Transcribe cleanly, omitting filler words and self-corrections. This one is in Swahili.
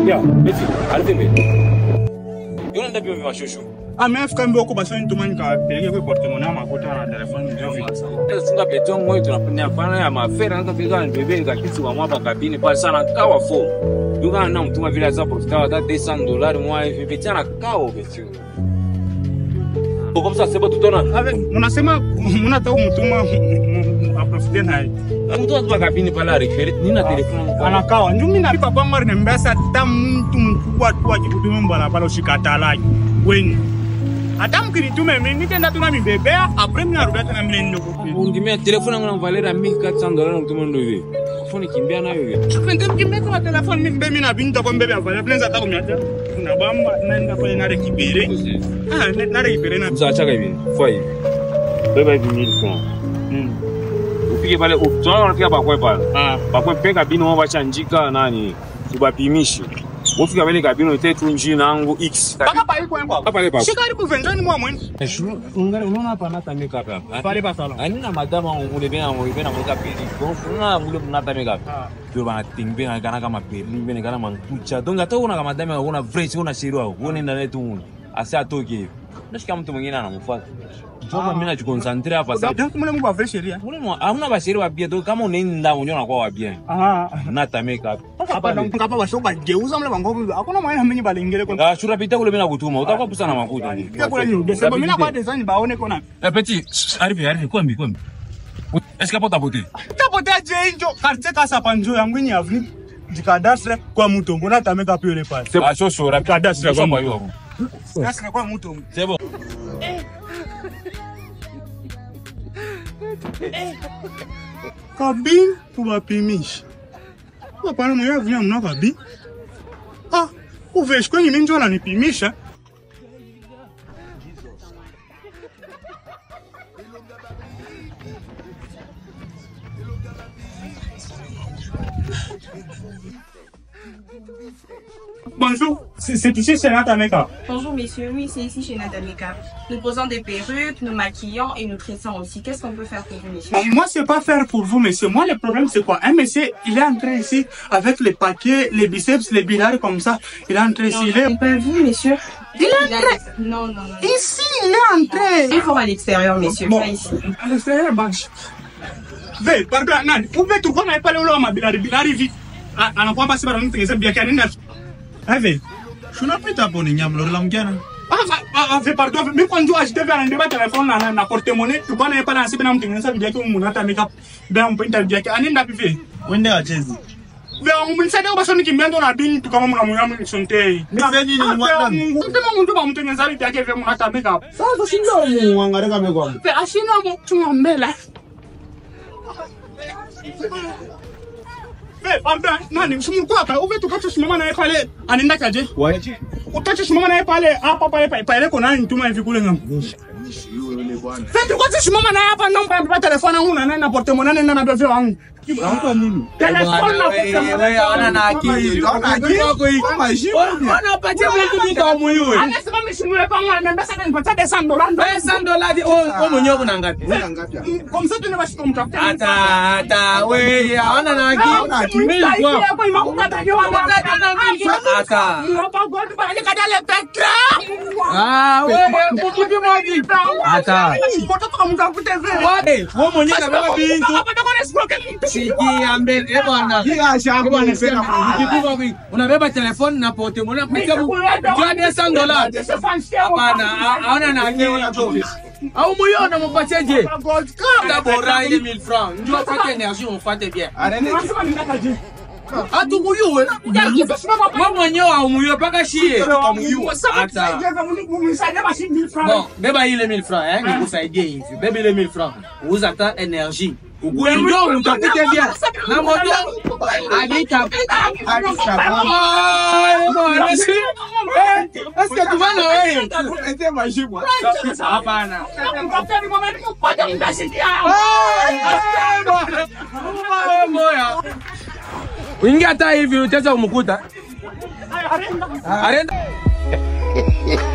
Yeah, Betty, arrêtez. You don't have to be my chouchou. Ah, mais quand même beaucoup parce que tout le monde a payé le porte-monnaie à ma côté dans le téléphone. Est-ce que tu as moi tu n'as pas à ma faire un bébé qui est moi dans la cabine pas ça na kawa fo. Tu vas non tu m'as vu là ça pour ça $200 moi et bébé tiens na kawa Betty. Comme ça c'est pas tout le temps. Avec mon asema mon ata mutuma a profiter na. Tu dois cabine pas la récupérer ni na téléphone. Ana kawa njumi na papa ngori na mbesa tamu mkubwa tu akikutumia mbala pala ushikatala. Weni Adam kiritume mimi nitenda tuna mibebea après mimi narudia tena mimi ndio kupi. Ungimia telefoni yangu na valera $1400 mtu mmoja hivi. Phone kimbia nayo hivi. Twende mkimbia kwa telefoni mimi na binta kwa mbebe afanya plans hata kumiacha. Kuna bamba naenda pale na rekibere. Na rekibere na mzaacha hivi. Foi hivi. Beba hivi $1000. Upige pale utoa unafika pakwe pale. Pakwe peka bino wao wachanjika nani? Subapimishi. Ufika vile kabino itetu njina yangu X. Paka pale kwa yangu. Paka pale. Shikari kuvenjani mwa mwen. Ungare unaona hapa nata makeup hapa. Pale pa salon. Anina madama ulebena makeup ili. Kuna mule nata makeup. Ndio bana timbena kana kama Berlin bene kana mankucha. Donc hata una kama madama una fresh una shirwa. Uone ndani tu. Asa atoke. Nashika mtu mwingine anamfuata. Joga mimi najiconcentre hapa sasa. Donc mule mwa fresh sheria. Mule hamna bashiri wa bien. Donc kama unaenda unyona kwa wa bien. Nata makeup. Hapa ngapa washoka geuza mle bango. Hakuna maana mimi balingele kwa. Shura pita kule mimi nakutuma. Utakuwa kusana makuta. Kule ni desema mimi na kwa design baone kona. Petit, arrive kwambi. Est-ce que pota pote? Tapotea je injo quartier kasa panjo yangu ni avenue dikadastre kwa mutombo na tameka pele pale. C'est pas chaud sur dikadastre kwa moyo. Kasra kwa mutombo. C'est bon. Kabine tubapimisha. Hapana mwenye vya mna kabine. Uvesh kwenye mimi ndio ananipimisha. Bonjour, c'est ici chez Nata Makeup. Bonjour messieurs, oui c'est ici chez Nata Makeup. Nous posons des perruques, nous maquillons et nous tressons aussi. Qu'est-ce qu'on peut faire pour vous messieurs? Moi c'est pas faire pour vous monsieur, moi le problème c'est quoi? Un monsieur il est entré ici avec les paquets, les biceps, les billards comme ça. Il est entré ici. Non, pas vous messieurs. Il est entré. Non. Ici il est entré. Il faut à l'extérieur messieurs, bon, pas ici. À l'extérieur banche. Ve, pardon, nan, pouvez tu connais pas le loi ma billards vite. Anakuwa basi bara mtengeza biaki anenda. Ave. Tunapita hapo ni nyamlo la mjana. Pardon, mimi kwa njoo ajite vya ndeba telefone na porte-monnaie, tu bana yepa na sibe na mtengeneza biaki munata makeup. Bea mpenda biaki anenda bive. Wende acheze. Bea mumsaidia basi nikimbendo na bini tu kama mnamuyamu sontei. Nife nini ni mwata? Mtema mundu ba mtengeneza biaki vya munata makeup. Sasa shingo muangareka meko. Bea ashina mtu mbele. Pardon, nani simulikuwa hapa uve tukacho simama naye pale anenda kaje? Waje. Utacho simama naye pale hapa pale kuna nituma hivi kule ngam. Sasa tukacho simama naye hapa namba telefoni yangu na porte-monnaie na bebe wangu. Unampa nini? Telefoni na wewe ona na akili. Ona patia mtu nika mwiwe. Anasema mshimule kwa mwana mbesa nipata $100. $100 wewe mwenyewe una ngapi? Comme ça tu ne vas pas kumtafuta. Ata wewe ona na akili. Mimi kwa. Ata. Wewe kukipi mwaji. Ata. Wewe mwenyewe unabeba bintu. Sikia mbele bwana. Hii shamba ni sema kwa. Unabeba telefoni na porte-monnaie kupitia $200. Hapana, haona na akili. Au muiona mpacheje? D'abord ile 1000 francs. Ndio pate energie mfuate bien. Atu muyuwe. Mwa mwenyewe au muyuwe paka shie. Ata. Bon, beba ile 1000 francs nikusaidie hivi. Beba ile 1000 francs. Uza ta energie. Ndio mtakute bien. Na moto adita. Est-ce que tu vas là? C'était magique moi. Hapana. Uingia hata hivi utaweza kumkuta. Arenda.